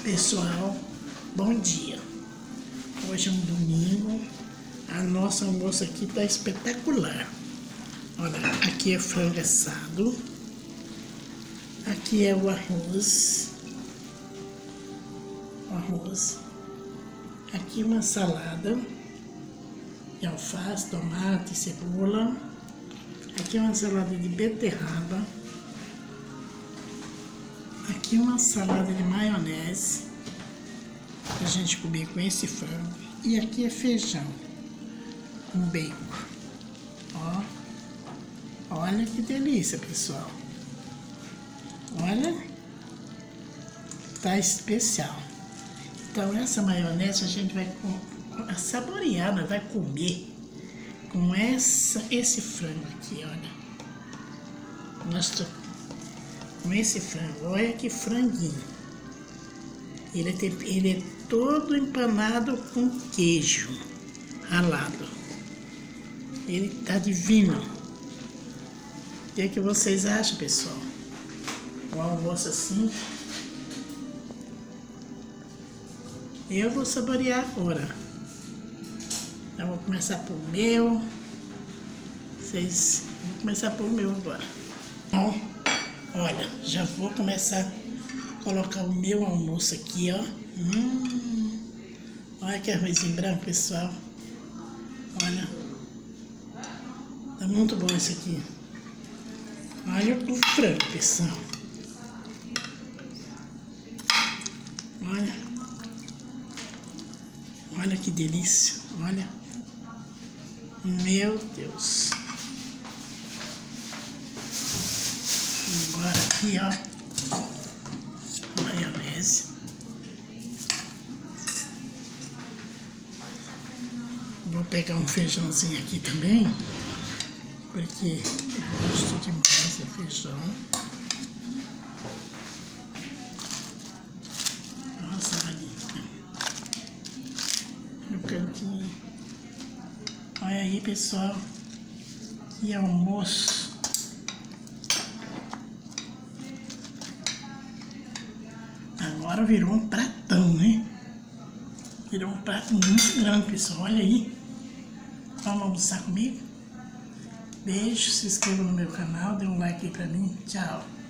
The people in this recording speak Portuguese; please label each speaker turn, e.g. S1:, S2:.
S1: Pessoal, bom dia. Hoje é um domingo. A nossa almoço aqui tá espetacular. Olha, aqui é frango assado. Aqui é o arroz. Aqui uma salada de alface, tomate, cebola. Aqui uma salada de beterraba. Aqui uma salada de maionese pra gente comer com esse frango. E aqui é feijão com bacon. Ó, olha que delícia, pessoal. Olha, tá especial. Então essa maionese a gente vai saborear, vai comer com esse frango aqui, olha. Com esse frango, olha que franguinho. Ele é todo empanado com queijo ralado. Ele tá divino. O que vocês acham, pessoal? Um almoço assim. Eu vou saborear agora. Eu vou começar por meu. Vou começar por meu agora. Então, olha, já vou começar a colocar o meu almoço aqui, ó. Olha que arrozinho branco, pessoal. Olha. Tá muito bom isso aqui. Olha o frango, pessoal. Olha. Olha que delícia. Olha. Meu Deus. Agora aqui, ó, maionese. Vou pegar um feijãozinho aqui também, porque eu gosto demais de feijão. Nossa, ali no cantinho. Olha aí, pessoal, que almoço. Agora virou um pratão, né? Virou um prato muito grande, pessoal. Olha aí. Vamos almoçar comigo? Beijo, se inscreva no meu canal, dê um like aí pra mim. Tchau.